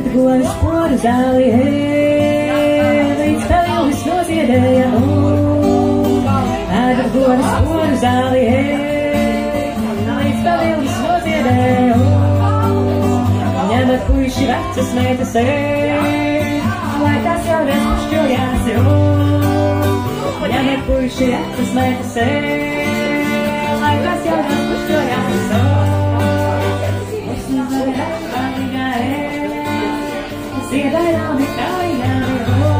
gojas poru zāli, līdz tev viss noziedēja, ēdat gojas poru zāli, līdz tev viss noziedēja, ņemat puiši vecas meitas, lai tās jau nespušķojās, ņemat puiši vecas meitas, lai tās jau nespušķojās, Siedājām ir kājām,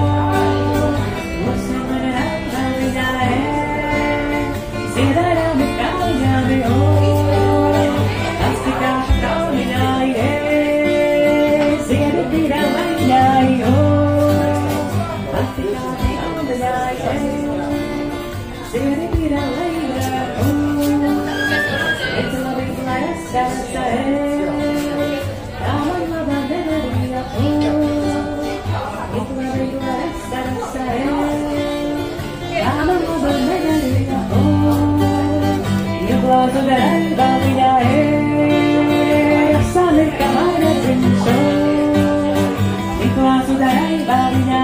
siedājām ir kājām, astikāšu kauniņāji, siedi tīrā vaļņāji, astikāšu kauniņāji, siedi tīrā vaļņāji, es labi, lai es sācēju. Glāzu dēļ viņa samirka mana dzimšo. Glāzu dēļ viņa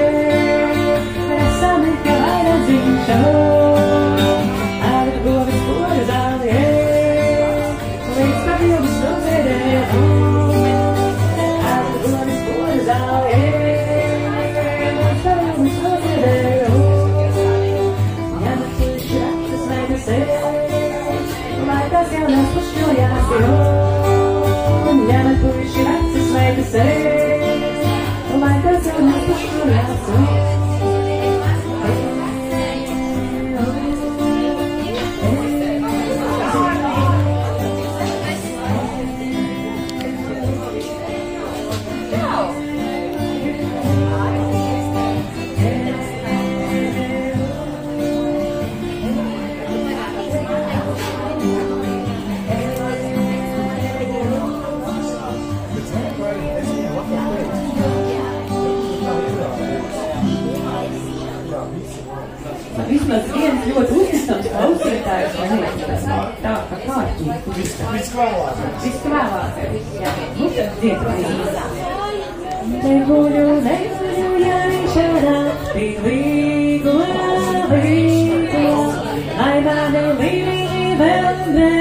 samirka mana dzimšo. Ar govis poru zāli, līdz pat ilgas noziedēja. Ar govis poru zāli, līdz pat ilgas noziedēja. Ņemat puiši vecas meitas, tas jau nespušķojās, un ņemat puiši vecas meitas, lai tas jau nespušķojās. Vismaz viens ļoti uzticams klausītājs, man liekas, tā kā kārtīgi. Viskvēlākais, jā. Nu, tad dziedājums. Neguļu, jāišanā, tik līgu, lai mani līdzi vēl